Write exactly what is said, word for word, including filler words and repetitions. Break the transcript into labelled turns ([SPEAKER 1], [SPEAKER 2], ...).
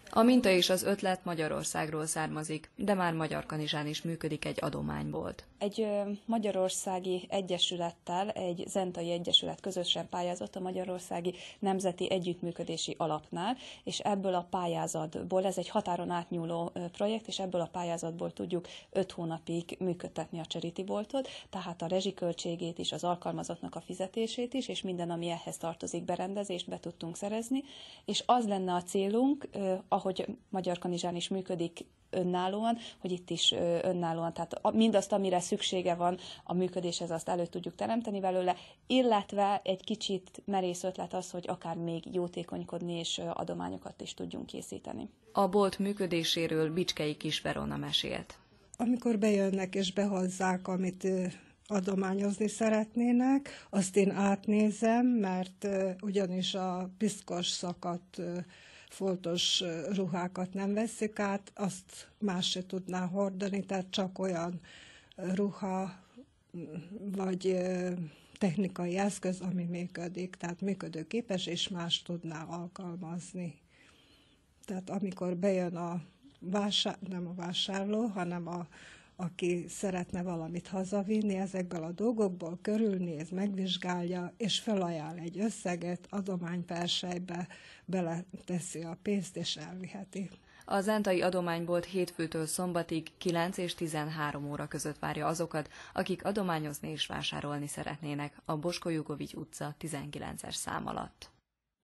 [SPEAKER 1] A minta és az ötlet Magyarországról származik, de már Magyarkanizsán is működik egy adománybolt.
[SPEAKER 2] Egy magyarországi egyesülettel, egy zentai egyesület közösen pályázott a Magyarországi Nemzeti Együttműködési Alapnál, és ebből a pályázatból, ez egy határon átnyúló projekt, és ebből a pályázatból tudjuk öt hónapig működtetni a charity boltot, tehát a rezsiköltségét is, az alkalmazottnak a fizetését is, és minden, ami ehhez tartozik, berendezést be tudtunk szerezni, és az lenne a célunk, ahogy Magyarkanizsán is működik önállóan, hogy itt is önállóan, tehát mindazt, amire szüksége van a működéshez, azt elő tudjuk teremteni belőle, illetve egy kicsit merész ötlet az, hogy akár még jótékonykodni és adományokat is tudjunk készíteni.
[SPEAKER 1] A bolt működéséről Bicskei Kis Verona mesélt.
[SPEAKER 3] Amikor bejönnek és behozzák, amit adományozni szeretnének, azt én átnézem, mert ugyanis a piszkos szakadt foltos ruhákat nem veszik át, azt más se tudná hordani, tehát csak olyan ruha vagy technikai eszköz, ami működik, tehát működőképes, és más tudná alkalmazni. Tehát amikor bejön a vásár, nem a vásárló, hanem a aki szeretne valamit hazavinni, ezekből a dolgokból körülnéz, megvizsgálja, és felajánl egy összeget, adományperselybe beleteszi a pénzt, és elviheti.
[SPEAKER 1] A zentai adománybolt hétfőtől szombatig kilenc és tizenhárom óra között várja azokat, akik adományozni és vásárolni szeretnének a Bosko Jugovics utca tizenkilences szám alatt.